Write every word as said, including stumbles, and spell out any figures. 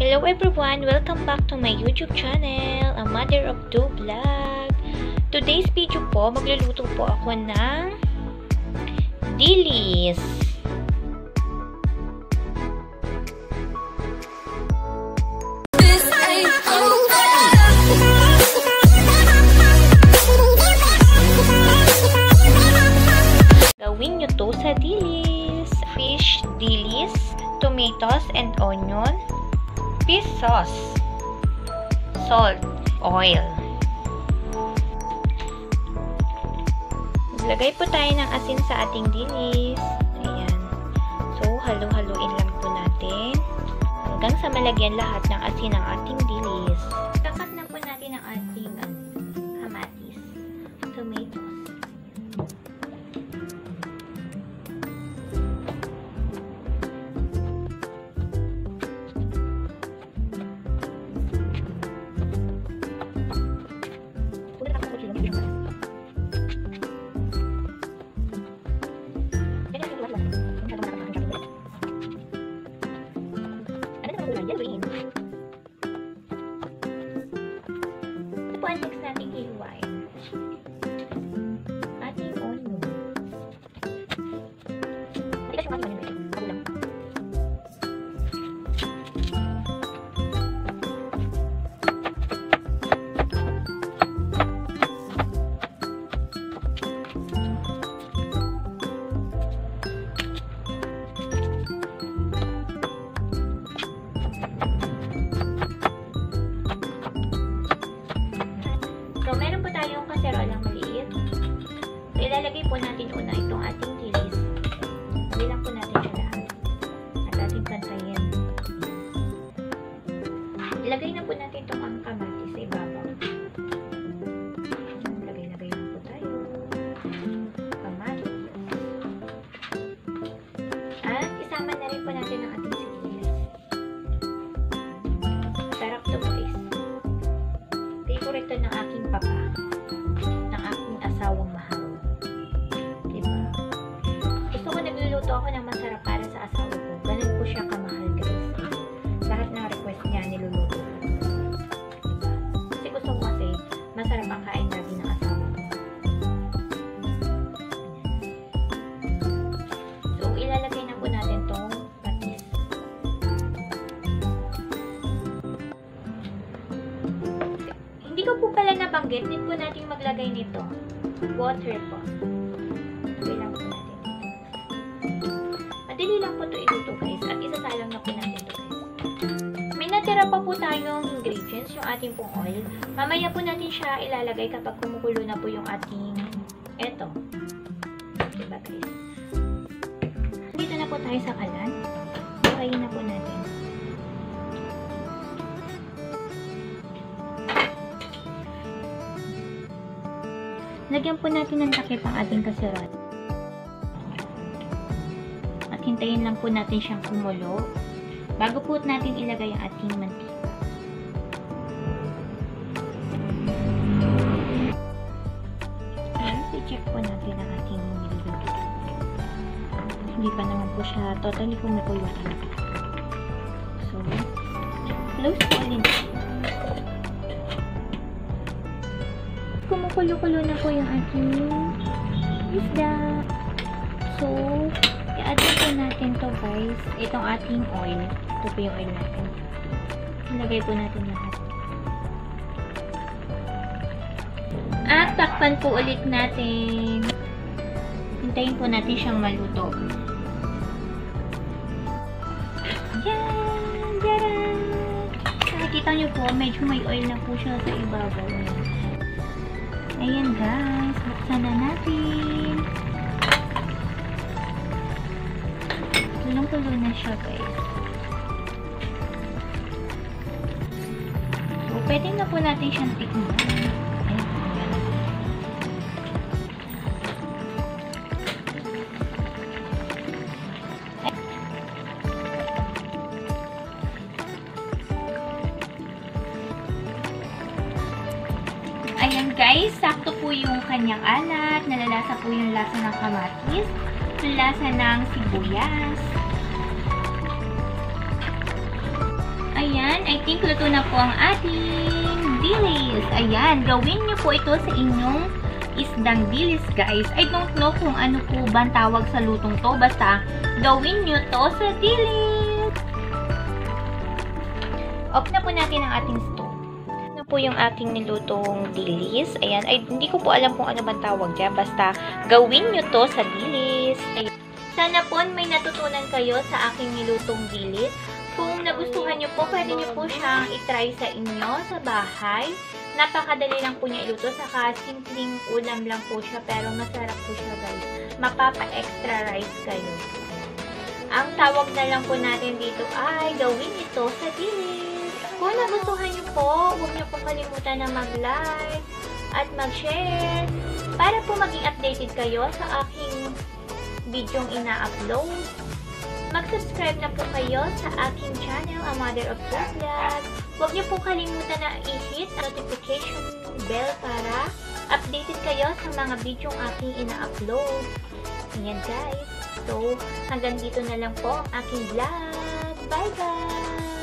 Hello everyone! Welcome back to my YouTube channel, a mother of two vlog. Today's video po, magluluto po ako ng dilis. Gawin nyo to sa dilis. Fish dilis, tomatoes and onion, fish sauce, salt, oil. Maglagay po tayo ng asin sa ating dilis. Ayan. So, halu-haluin lang po natin hanggang sa malagyan lahat ng asin ng ating dilis. Kakat na po natin ang ating um, kamatis, tomatoes. Ito po ang next nating hiluwain. Ating onion. Matigas yung ating onion. Ako lang. So, meron po tayong kaserolang maliit. So, ilalagay po natin una itong ating dilis. Bilang po natin siya lahat. At ating pantayin. Ilagay na po natin itong ang kamatis sa ibabaw. Lagay-lagay lang po tayo. Kamatis. At isama na rin po natin ang ating sibuyas. Sarap to guys. Favorite to ng aking papa, ng aking asawang mahal. Diba? Gusto ko nagluluto ako ng masarap para sa asawa ko. Ganun po siya kamahal guys. Lahat ng request niya niluluto ko. Diba? Kasi gusto ko kasi masarap ang kain lagi ng asawa ko. So, ilalagay na po natin tong patis. Hindi ko po pala nabanggit, need po natin maglagay nito. Water po. Lagay lang po natin. Madali lang po ito iluto guys. At isasalang na po natin ito guys. May natira pa po tayong ingredients, yung ating pong oil. Mamaya po natin siya ilalagay kapag kumukulo na po yung ating eto. Diba guys? Dito na po tayo sa kalan. Buhayin na po natin. Lagyan po natin ng takip ang ating kaserola. At hintayin lang po natin siyang kumulo bago po natin ilagay ang ating mantika. Ayan, i-check po natin ang ating niluluto. Hindi pa naman po siya totally kumukulo talaga. So, close po ulit. Kumukulo-kulo na po yung ating isda. So, i-add po natin to guys. Itong ating oil. Ito po yung oil natin. Ilagay po natin lahat. At takpan po ulit natin. Hintayin po natin siyang maluto. Yan! Diyan! Nakikita nyo po, medyo may oil na po siya sa ibabaw. Ayan guys, buksan na natin. Tulong-tulo na siya guys. So, pwede na po natin siyang tikman. Ayan. Ayan guys, sakto po yung kanyang alat. Nalalasa po yung lasa ng kamatis. Yung lasa ng sibuyas. Ayan, I think luto na po ang ating dilis. Ayan, gawin niyo po ito sa inyong isdang dilis, guys. I don't know kung ano po ba ang tawag sa lutong to. Basta, gawin niyo to sa dilis. Off na po natin ang ating stove. Ano po yung ating nilutong dilis. Ayan, ay hindi ko po alam kung ano ba tawag dyan. Basta, gawin niyo to sa dilis. Ayan. Sana po may natutunan kayo sa aking nilutong dilis. Kung nagustuhan nyo po, pwede nyo po siyang itry sa inyo, sa bahay. Napakadali lang po niya iluto, saka simpleng ulam lang po siya, pero masarap po siya, guys. Mapapa-extra rice kayo. Ang tawag na lang po natin dito ay gawin ito sa dilis. Kung nagustuhan nyo po, huwag nyo po kalimutan na mag-like at mag-share para po maging updated kayo sa aking videong ina-upload. Mag-subscribe na po kayo sa aking channel, A Mother of Two Vlogs. Huwag niyo po kalimutan na i-hit ang notification bell para updated kayo sa mga videong aking ina-upload. Ayan, guys. So, hanggang dito na lang po ang aking vlog. Bye-bye!